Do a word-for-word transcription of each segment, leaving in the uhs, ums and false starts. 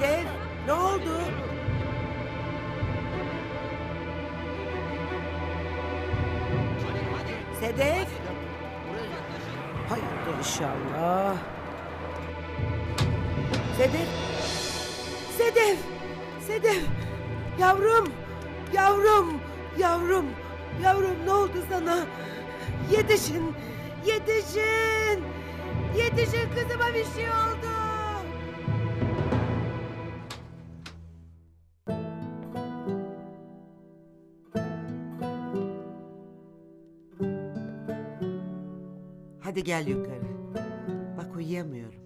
Sedef, ne oldu? Sedef? Hayırdır inşallah. Sedef! Sedef! Sedef! Yavrum! Yavrum! Yavrum! Yavrum ne oldu sana? Yetişin! Yetişin! Yetişin kızıma bir şey oldu! Hadi gel yukarı. Bak uyuyamıyorum.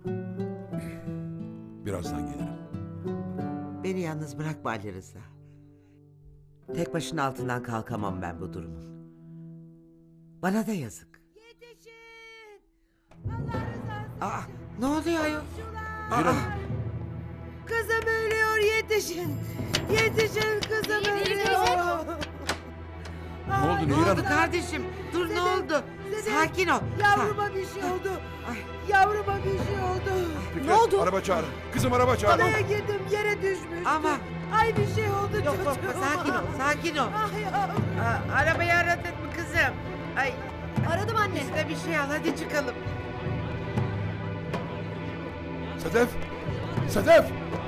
Birazdan gelirim. Beni yalnız bırakma Ali Rıza. Tek başına altından kalkamam ben bu durumun. Bana da yazık. Yetişin! Allah rızası. Aa, ne oluyor ayol? Nehir Hanım. Kızım ölüyor, yetişin! Yetişin, kızım ölüyor! Ne oldu Nehir Ne oldu Hanım? kardeşim? Dur ne oldu? Sakin ol. Yavruma bir şey oldu. Yavruma bir şey oldu. Fikret, Ne oldu? Araba çağır. Kızım araba çağır. Odaya girdim, yere düşmüştüm. Ama Ay bir şey oldu yok çocuğuma. korkma, sakin ol, sakin ol. Ay yavrum. Aa, arabayı aradın mı kızım? Ay, Aradım anne. biz de bir şey al, hadi çıkalım. Sedef! Sedef!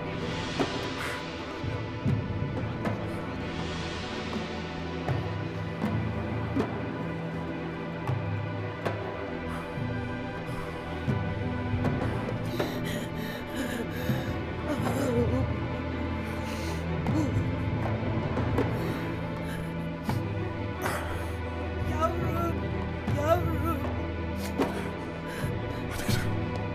Yavrum. Yavrum. Hadi kızım.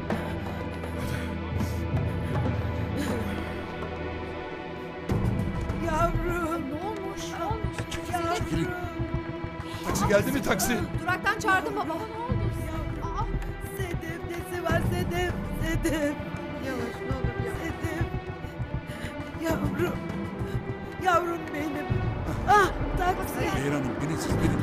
Yavrum. Ne olmuş? Ne olmuş? Çekilin. Yavrum. Taksi geldi mi taksi? Duraktan çağırdım baba. Aa, Sedef nesi var Sedef? Sedef. Yavaş ne olur yavaş. Sedef. Yavrum. Yavrum benim. Ah taksi. Nehir Hanım binin siz binin.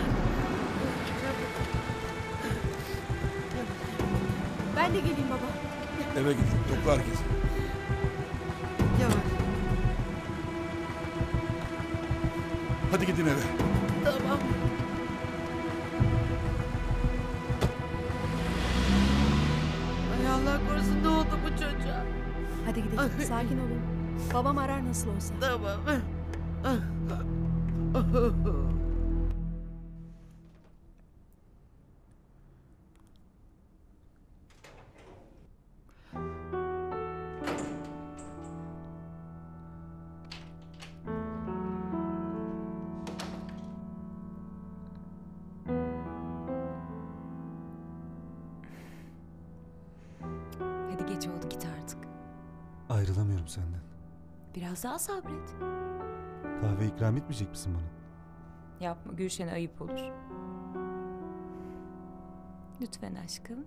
Ben de geleyim baba. Eve gidin. Topla herkesi. Yavaş. Hadi gidin eve. Tamam. Ay Allah korusun ne oldu bu çocuğa? Hadi gidelim. Sakin olun. Babam arar nasıl olsa. Tamam. Hadi geç oldu git artık. Ayrılamıyorum senden. Biraz daha sabret. Kahve ikram etmeyecek misin bana? Yapma Gülşen'e ayıp olur. Lütfen aşkım.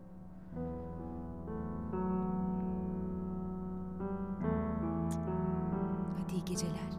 Hadi iyi geceler.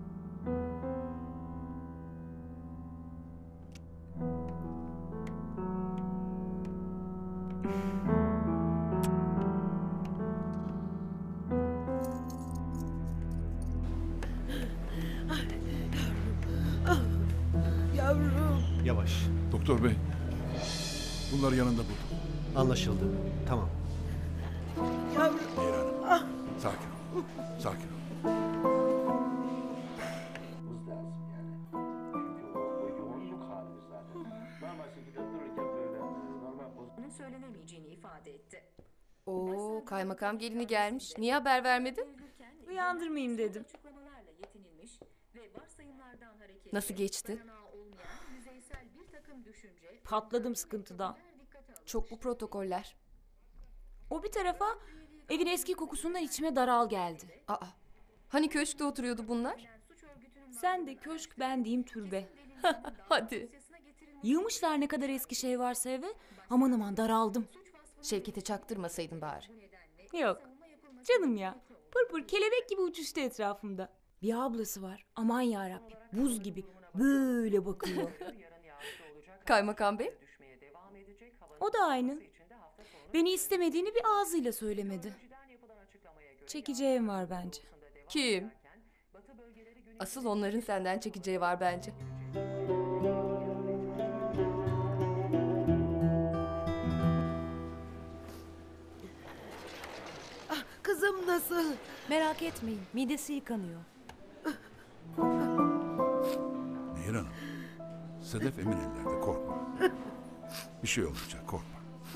Yavrum. Yavaş. Doktor bey. Bunları yanında buldum. Anlaşıldı. Tamam. Yavrum. Nehir Hanım. Sakin ol. Sakin ol. lazım yani. Çünkü o, o yoğunluk halimiz zaten. Normal şekilde dururken böyle normal pozisyon. Onun söylenemeyeceğini ifade etti. Oo, kaymakam gelini gelmiş. Niye haber vermedin? Uyandırmayayım dedim. Açıklamalarla yetinilmiş ve varsayımlardan hareketle Nasıl geçti? dayanağı olmayan yüzeysel bir takım düşünce Patladım sıkıntıdan. dikkate alınmış. Çok bu protokoller. O bir tarafa evin eski kokusundan içime daral geldi. Aa, hani köşkte oturuyordu bunlar? Sen de köşk ben diyeyim türbe. Hadi. Yığmışlar ne kadar eski şey varsa eve. Aman aman daraldım. Şevket'e çaktırmasaydın bari. Yok. Canım ya. Pır pır kelebek gibi uçuştu etrafımda. Bir ablası var. Aman yarabbim. Buz gibi. Böyle bakıyor. Kaymakam bey? O da aynı. Beni istemediğini bir ağzıyla söylemedi. Çekeceğim var bence. Kim? Asıl onların senden çekeceği var bence. Ah, kızım nasıl? Merak etmeyin, midesi yıkanıyor. Nehir Hanım. Sedef emin ellerde, korkma. Bir şey olmayacak, korkma.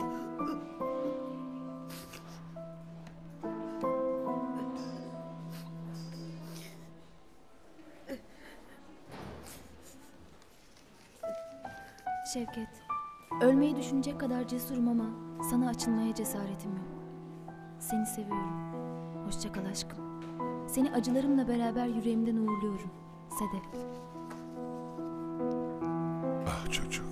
Şevket, ölmeyi düşünecek kadar cesurum ama sana açılmaya cesaretim yok. Seni seviyorum. Hoşça kal aşkım. Seni acılarımla beraber yüreğimden uğurluyorum. Sedef. Ah çocuk.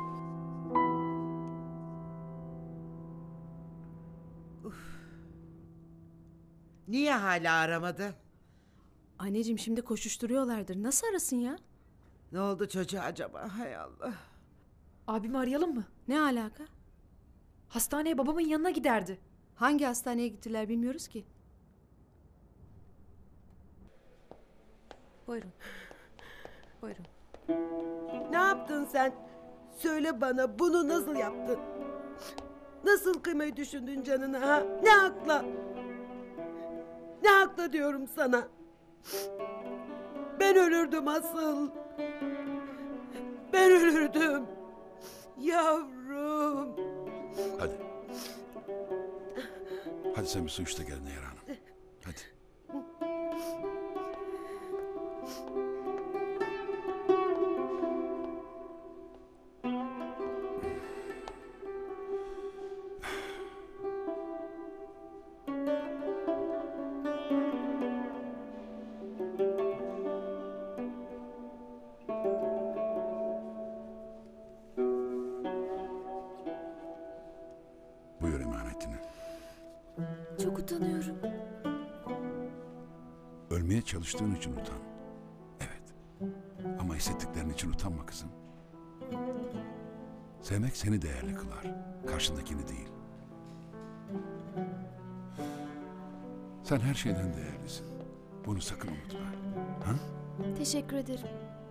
Niye hala aramadı? Anneciğim şimdi koşuşturuyorlardır. Nasıl arasın ya? Ne oldu çocuğa acaba? Hay Allah. Abimi arayalım mı? Ne alaka? Hastaneye babamın yanına giderdi. Hangi hastaneye gittiler bilmiyoruz ki. Buyurun. Buyurun. Ne yaptın sen? Söyle bana, bunu nasıl yaptın? Nasıl kıymayı düşündün canına ha? Ne hakla? Ne hakla diyorum sana? Ben ölürdüm asıl. Ben ölürdüm. Yavrum. Hadi. Hadi sen bir su iç de gel Nehir Hanım. Hadi. Buyur emanetini. Çok utanıyorum. Ölmeye çalıştığın için utan. Evet. Ama hissettiklerin için utanma kızım. Sevmek seni değerli kılar. Karşındakini değil. Sen her şeyden değerlisin. Bunu sakın unutma. Ha? Teşekkür ederim.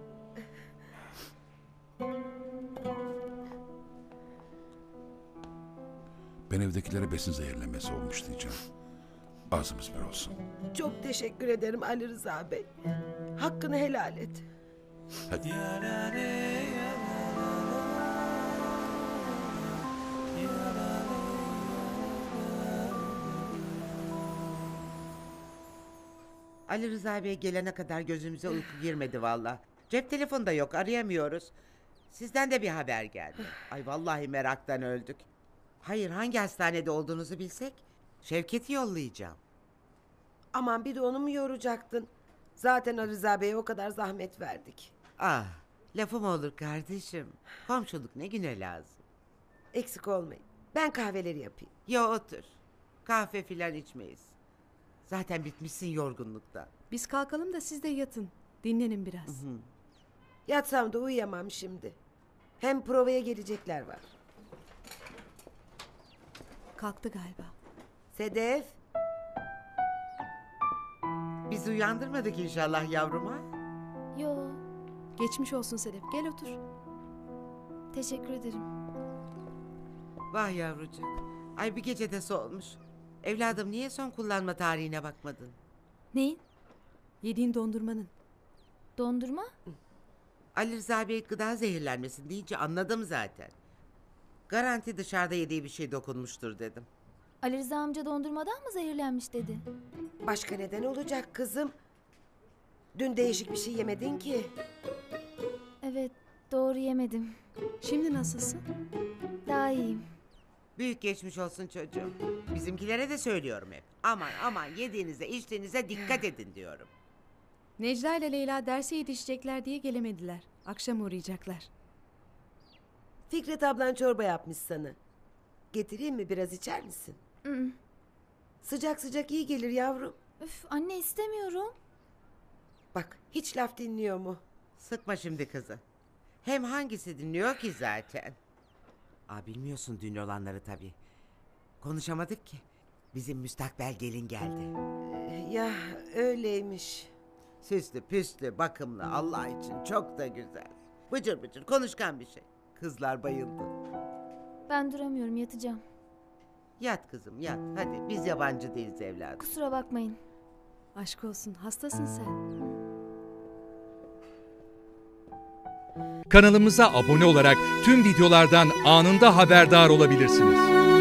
Ben evdekilere besin zehirlenmesi olmuş diyeceğim. Ağzımız bir olsun. Çok teşekkür ederim Ali Rıza Bey. Hakkını helal et. Hadi. Ali Rıza Bey gelene kadar gözümüze uyku girmedi valla. Cep telefonu da yok, arayamıyoruz. Sizden de bir haber geldi. Ay vallahi meraktan öldük. Hayır, hangi hastanede olduğunuzu bilsek Şevket'i yollayacağım. Aman bir de onu mu yoracaktın? Zaten Ali Rıza Bey'e o kadar zahmet verdik. Ah, lafım olur kardeşim. Komşuluk ne güne lazım. Eksik olmayın. Ben kahveleri yapayım. Yo otur. Kahve filan içmeyiz. Zaten bitmişsin yorgunluktan. Biz kalkalım da siz de yatın. Dinlenin biraz. Yatsam da uyuyamam şimdi. Hem provaya gelecekler var. Kalktı galiba. Sedef. Biz uyandırmadık inşallah yavruma. Yo, Geçmiş olsun Sedef. Gel otur. teşekkür ederim. Vah yavrucuk. Ay bir gecede solmuş. Evladım niye son kullanma tarihine bakmadın? Neyin? Yediğin dondurmanın. Dondurma? Ali Rıza Bey gıda zehirlenmesin deyince anladım zaten. Garanti dışarıda yediği bir şey dokunmuştur dedim. Ali Rıza amca dondurmadan mı zehirlenmiş dedi? Başka neden olacak kızım? Dün değişik bir şey yemedin ki. Evet, doğru yemedim. Şimdi nasılsın? Daha iyiyim. Büyük geçmiş olsun çocuğum. Bizimkilere de söylüyorum hep. Aman aman yediğinize içtiğinize dikkat edin diyorum. Necla ile Leyla derse yetişecekler diye gelemediler. Akşam uğrayacaklar. Fikret ablan çorba yapmış sana. Getireyim mi, biraz içer misin? Mm. Sıcak sıcak iyi gelir yavrum. Üf, anne istemiyorum. Bak hiç laf dinliyor mu? Sıkma şimdi kızı. Hem hangisi dinliyor ki zaten? Aa, bilmiyorsun dün olanları tabii. Konuşamadık ki. Bizim müstakbel gelin geldi. Ya öyleymiş. Süslü püslü bakımlı Allah için çok da güzel. Bıcır bıcır konuşkan bir şey. Kızlar bayıldı. Ben duramıyorum, yatacağım. Yat kızım yat hadi biz yabancı değiliz evladım. Kusura bakmayın. Aşk olsun, hastasın sen. Kanalımıza abone olarak tüm videolardan anında haberdar olabilirsiniz.